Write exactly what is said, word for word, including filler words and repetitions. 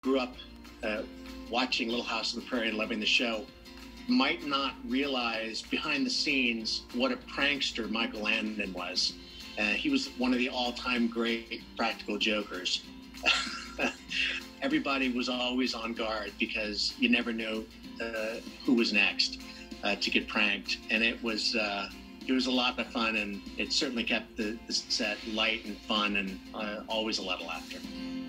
grew up uh, watching Little House on the Prairie and loving the show might not realize behind the scenes what a prankster Michael Landon was. Uh, he was one of the all-time great practical jokers. Everybody was always on guard because you never knew uh, who was next uh, to get pranked. And it was uh, it was a lot of fun, and it certainly kept the, the set light and fun, and uh, always a lot of laughter.